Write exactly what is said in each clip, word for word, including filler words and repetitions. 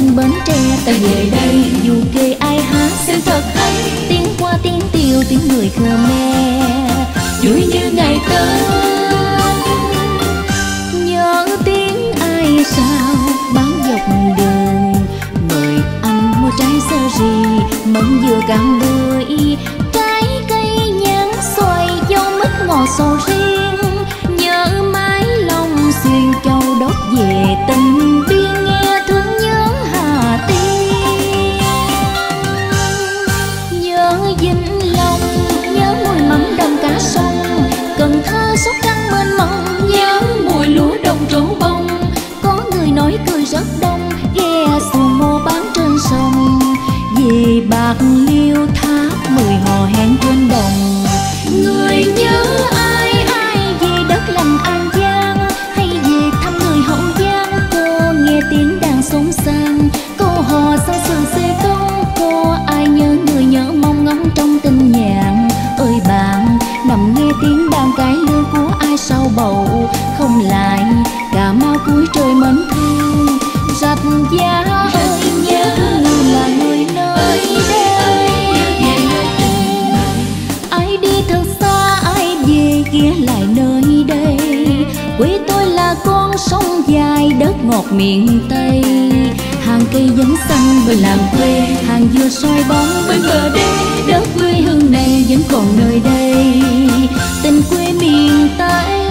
dinh Bến Tre ta về đây, dù kề ai hát xem thật hay. Tiếng qua tiếng tiêu tiếng người Khmer vui như ngày Tết. Nhớ tiếng ai sao bán dọc đường, mời anh mua trái sơ ri mận dừa cam bưởi, trái cây nhãn xoài dâu mít ngò sầu riêng. Nhớ mái lòng xuyên châu đốt về tình biên, nghe thương nhớ Hà Tiên. Nhớ Vĩnh Long, nhớ mùi mắm đồng cá sông, Cần Thơ Sóc Trăng mênh mông. Nhớ mùi lúa đồng trổ bông, có người nói cười rất đông, ghe xuồng mô bán trên sông. Về Bạc Liêu Tháp mười hò hẹn trên đồng, người nhớ ai ai về đất lành An Giang, hay về thăm người Hậu Giang. Cô nghe tiếng đàn xốn xang, câu hò xa xưa xê công. Cô ai nhớ người nhớ mong ngóng trong tình nhạn. Ơi bạn nằm nghe tiếng đàn cải lương của ai sau bầu, không lại Cà Mau cuối trời mến thương. Rạch Giá ơi nhớ người là người nơi đây, ai đi thật xa ai về ghé lại nơi đây. Quê tôi là con sông dài đất ngọt miền Tây, hàng cây vẫn xanh bên làng quê, hàng dừa soi bóng bên bờ đê. Đất quê hương này vẫn còn nơi đây, tình quê miền Tây.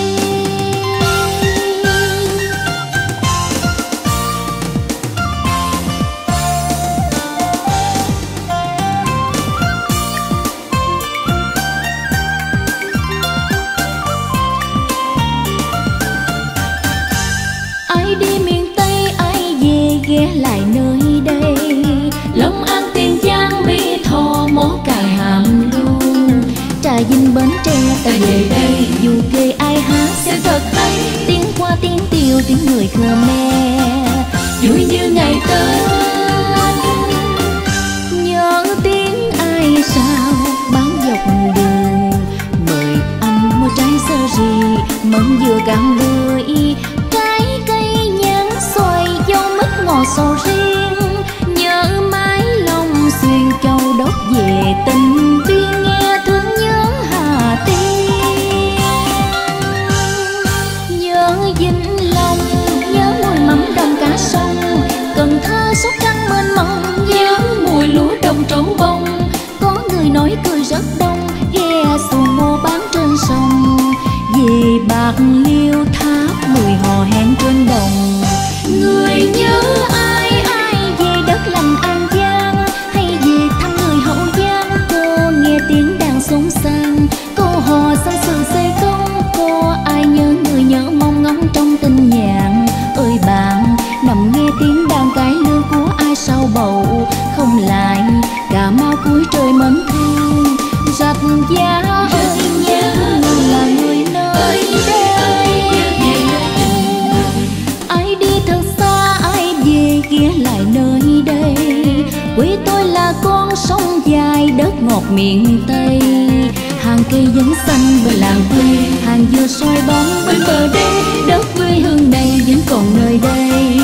Ai đi miền Tây ai về ghé lại nơi đây, Long An Tiền Giang Mỹ Tho Mó Cày Hàm Luông. Trà Vinh Bến Tre ta về đây, dù kề ai hát xem thật hay. Tiếng qua tiếng tiêu tiếng người Khmer vui như ngày Tết. Nhớ tiếng ai sao bán dọc đường, mời anh mua trái sơ ri mận dừa cam bưởi, trái cây nhãn xoài dâu mít ngò sầu riêng. Nhớ mái lòng xuyên châu đốt về tình biên, nghe thương nhớ Hà Tiên. Nhớ Vĩnh Long, nhớ mùi mắm đồng cá sông, Cần Thơ Sóc Trăng mênh mông. Nhớ mùi lúa đồng trổ bông, có người nói cười rất đông, ghe xuồng mô bán trên sông. Về Bạc Liêu Tháp mười hò hẹn trên đồng, người nhớ ai ai về đất lành An Giang, hay về thăm người Hậu Giang. Cô nghe tiếng đàn xốn xang, câu hò xa xưa xê công. Cô ai nhớ người nhớ mong ngóng trong tình nhạn. Ơi bạn nằm nghe tiếng đàn cải lương của ai sau bầu, không lại Cà Mau cuối trời mến thương. Rạch Giá ơi nhớ người là người nơi đây, ai đi thật xa ai về ghé lại nơi đây. Quê tôi là con sông dài đất ngọt miền Tây, hàng cây vẫn xanh bên làng quê, hàng dừa soi bóng bên bờ đê. Đất quê hương này vẫn còn nơi đây,